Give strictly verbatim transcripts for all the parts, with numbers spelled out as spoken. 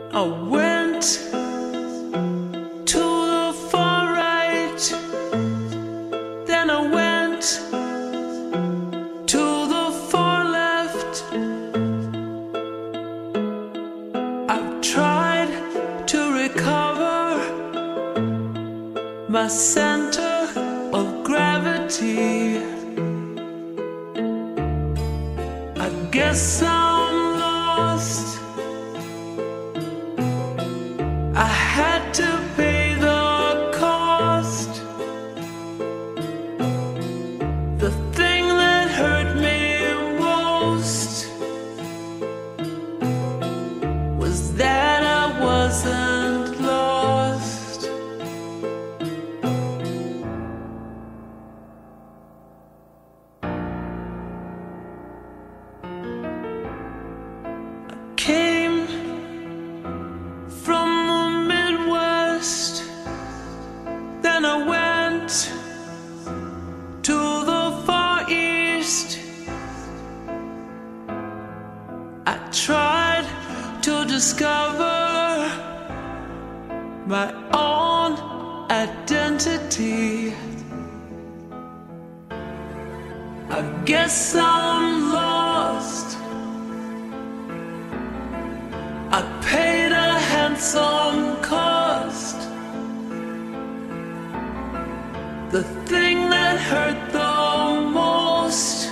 I went to the far right, then I went to the far left. I've tried to recover my center of gravity. I guess I'm lost. I had to pay the cost. The thing that hurt me most was that I wasn't lost. I came from the Midwest, then I went to the Far East. I tried to discover my own identity. I guess I'm lost. I paid a handsome cost. The thing that hurt the most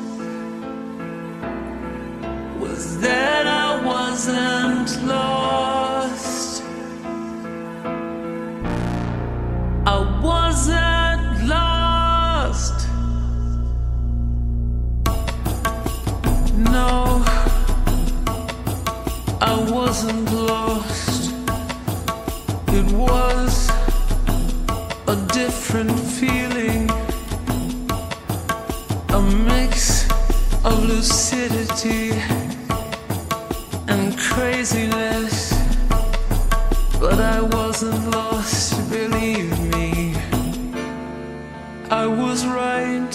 was that I wasn't lost. I wasn't lost. No, I wasn't lost. It was a different feeling, a mix of lucidity and craziness. But I wasn't lost, believe me. I was right.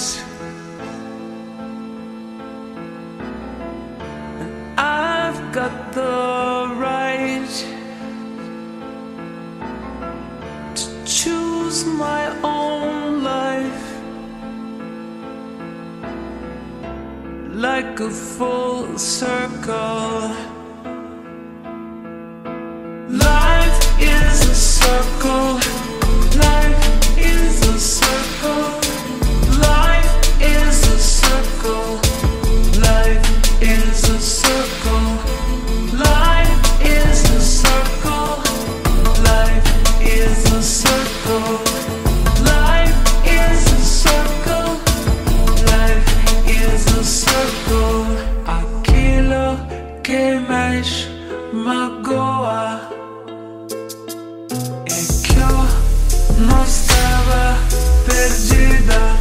And I've got the right to choose my own life, like a full circle. Life is a circle. Life is a circle. Life is a circle. Life is a circle. Life is a circle. Life is a circle. Life is a circle. Life is a circle. Aquilo que mais magoa é que eu não estava perdida.